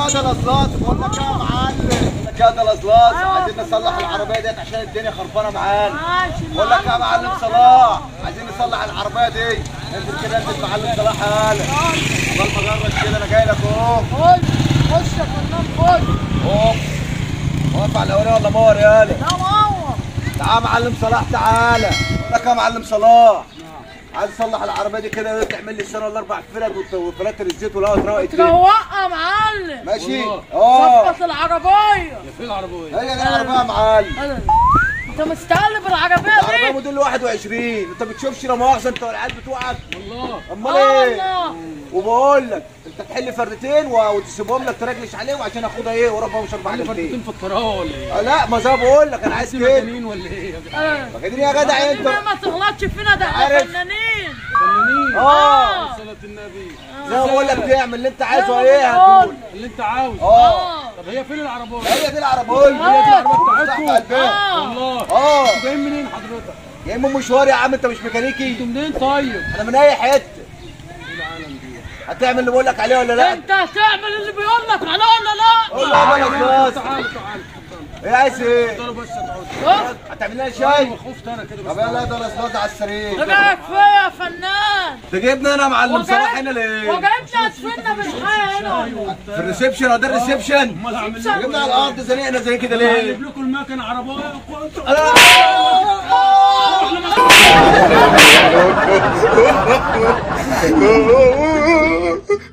ده الازلاط، بقول لك يا معلم، بقول لك يا ده الازلاط، عايزين نصلح العربيه ديت عشان الدنيا خربانه معانا. بقول لك يا معلم صلاح، عايزين نصلح العربيه دي. انزل كده، انزل معلم صلاح يالا. عقبال ما اجرب كده، انا جاي لك اهو. خش يا فنان خش. واقف على الاولاني ولا مور يالا؟ لا مور. تعالى يا معلم صلاح تعالى. بقول لك يا معلم صلاح، عايز اصلح العربيه دي كده، تعمل لي السنه ولا 4 فرد وفلاتر الزيت والهواء تروق الدنيا. تروقها يا معلم. ماشي؟ ظبط العربيه. فين العربيه؟ هي دي العربيه يا معلم. انت مستقلب العربيه دي؟ العربيه موديل 21، انت بتشوفش لا مؤاخذه انت والعيال بتوعك؟ والله. امال ايه؟ وبقول لك انت تحل فردتين وتسيبهم لك ترجلش عليهم عشان اخدها ايه واروح مش 4 فردتين في الطراوه ولا ايه؟ لا ما زي ما بقول لك انا عايز كده. مجانين ولا ايه يا جدع؟ مجانين يا جدع انت. ما تغلطش فينا، ده احنا فنانين. فنانين؟ صلاة النبي. زي ما بقول لك تعمل اللي انت عايزه ايه هتقول اللي انت عاوزه. طب هي فين العربيه؟ هي دي العربيه. هي دي العربيه بتاعتكم؟ والله. انتوا جايين منين حضرتك؟ جايين من مشوار يا عم، انت مش ميكانيكي؟ انتوا منين طيب؟ انا من اي حته. هتعمل اللي بقول لك عليه ولا لا؟ انت هتعمل اللي بيقول لك عليه ولا لا؟ قول له تعالى ايه عايز ايه؟ تعالى بس تعالى. هتعمل لنا شاي؟ خفت انا كده بس. طب يلا ده الاسلاط على السرير. ده كفايه يا فنان. تجيبنا انا يا معلم صلاح هنا ليه؟ وجايبنا هتفنا بالحياه هنا. في الريسبشن، ده الريسبشن؟ امال هعمل ايه؟ جبنا على الارض زنقنا زي كده ليه؟ هجيب لكم المكنه عربيه. انا